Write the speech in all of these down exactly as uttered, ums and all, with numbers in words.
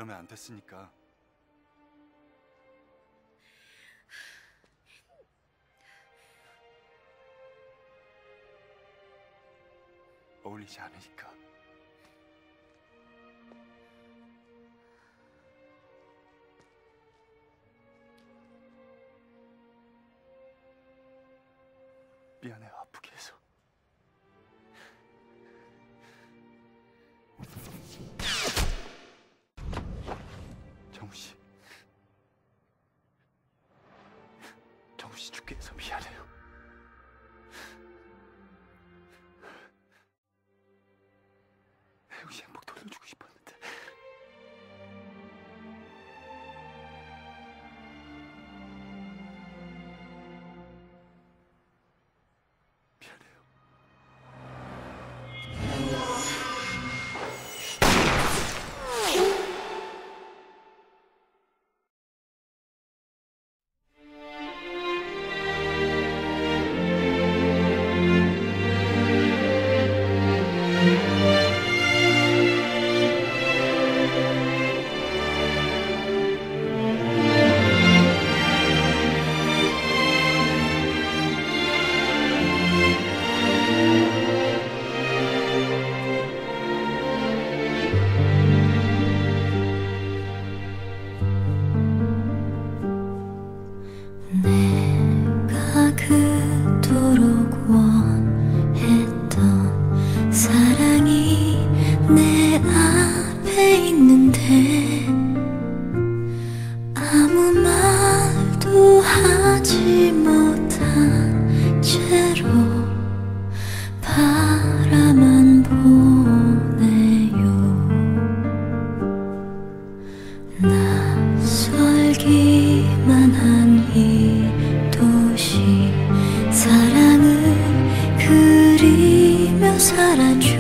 그러면 안 됐으니까. 어울리지 않으니까. 미안해요, 아프게 해서. 정우씨, 정우씨 죽게 해서 미안해요. 혜웅씨 행복 돌려주고 싶었는데. 미안해요. 내가 그토록 원했던 사랑이 내 앞에 있는데 아무 말도 하지 못한 채로 바라만 보네요. 낯설기만 한 이 도시, 사랑을 그리며 살아줘.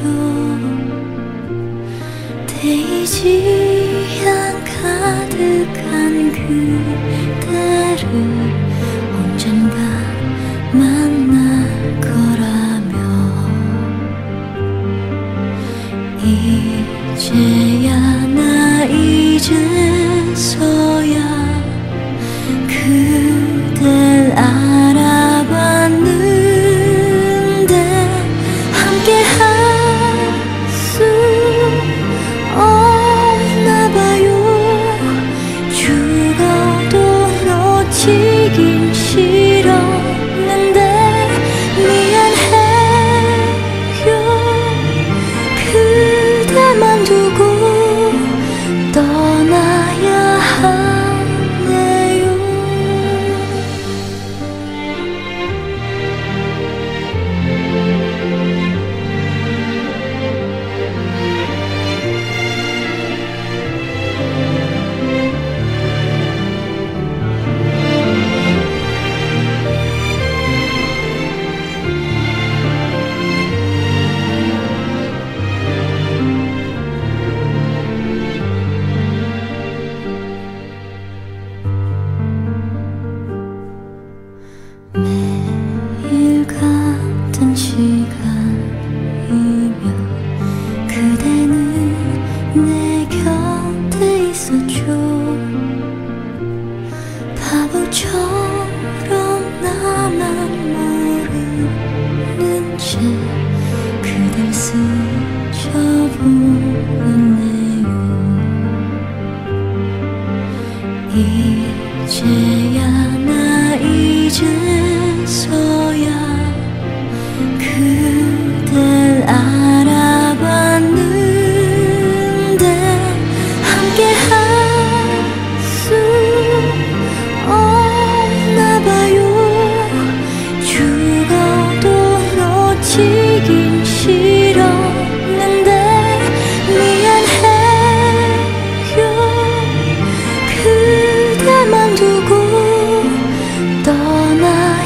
데이지향 가득한 그대를 언젠가 만날 거라며. 이제야 나 이제서야 그댈 알아봤는데 함께 할 수 없나봐요. 죽어도 놓치긴 싫었는데 미안해요. 그대만 두고 떠나야 하네요. 매일 같은 시간이면 그대는 내 곁에 있었죠. 바보처럼 나만 모르는 채 그댈 스쳐보았네요. 이제야 나 이제서야 그댈 알아봤는데 함께 할 수 없나봐요. 죽어도 놓치긴 싫었는데 미안해요. 그대만 두고 떠나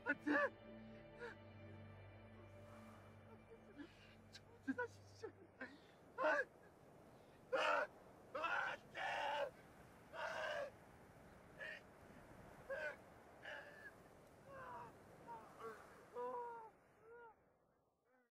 안 돼! 정우씨 다시